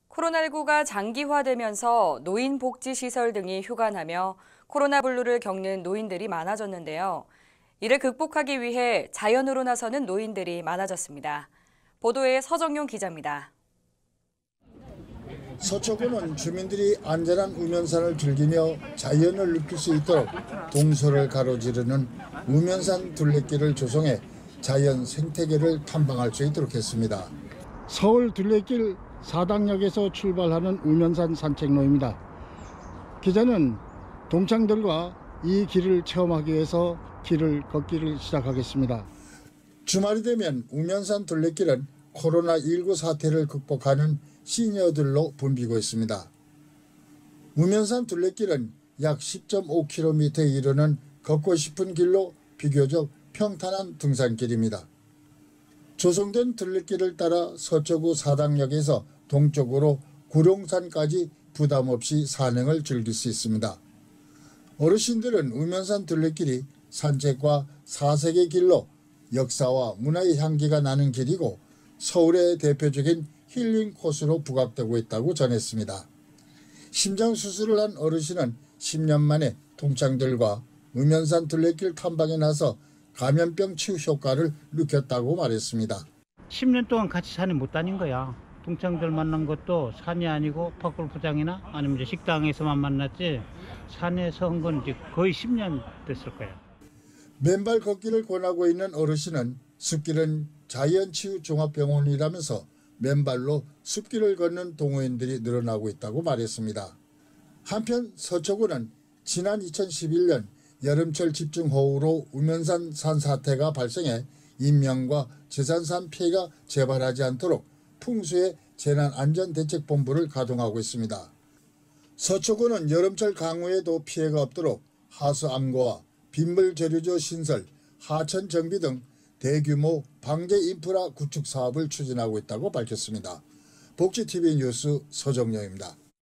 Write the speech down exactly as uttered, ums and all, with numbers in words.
코로나십구가 장기화되면서 노인복지시설 등이 휴관하며 코로나 블루를 겪는 노인들이 많아졌는데요. 이를 극복하기 위해 자연으로 나서는 노인들이 많아졌습니다. 보도에 서정용 기자입니다. 서초구는 주민들이 안전한 우면산을 즐기며 자연을 느낄 수 있도록 동서를 가로지르는 우면산 둘레길을 조성해 자연 생태계를 탐방할 수 있도록 했습니다. 서울 둘레길 사당역에서 출발하는 우면산 산책로입니다. 기자는 동창들과 이 길을 체험하기 위해서 길을 걷기를 시작하겠습니다. 주말이 되면 우면산 둘레길은 코로나 십구 사태를 극복하는 시니어들로 붐비고 있습니다. 우면산 둘레길은 약 십 점 오 킬로미터에 이르는 걷고 싶은 길로 비교적 평탄한 등산길입니다. 조성된 둘레길을 따라 서초구 사당역에서 동쪽으로 구룡산까지 부담 없이 산행을 즐길 수 있습니다. 어르신들은 우면산 둘레길이 산책과 사색의 길로 역사와 문화의 향기가 나는 길이고 서울의 대표적인 힐링 코스로 부각되고 있다고 전했습니다. 심장 수술을 한 어르신은 십 년 만에 동창들과 우면산 둘레길 탐방에 나서 감염병 치유 효과를 느꼈다고 말했습니다. 십 년 동안 같이 산에 못 다닌 거야. 동창들 만난 것도 산이 아니고 팝골프장이나 아니면 이제 식당에서만 만났지 산에서 한 건 이제 거의 십 년 됐을 거야. 맨발 걷기를 권하고 있는 어르신은 숲길은 자연치유종합병원이라면서 맨발로 숲길을 걷는 동호인들이 늘어나고 있다고 말했습니다. 한편 서초구는 지난 이천십일 년 여름철 집중호우로 우면산 산사태가 발생해 인명과 재산산 피해가 재발하지 않도록 풍수의 재난안전대책본부를 가동하고 있습니다. 서초구는 여름철 강우에도 피해가 없도록 하수 암고와 빗물 재료조 신설, 하천 정비 등 대규모 방제 인프라 구축 사업을 추진하고 있다고 밝혔습니다. 복지티비 뉴스 서정영입니다.